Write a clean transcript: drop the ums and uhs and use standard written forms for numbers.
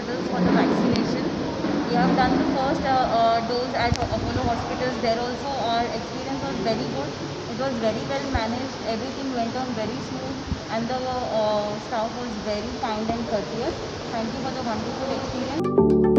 hospitals for the vaccination. We have done the first dose at Apollo hospitals. There also our experience was very good. It was very well managed. Everything went on very smooth, and the staff was very kind and courteous. Thank you for the wonderful experience.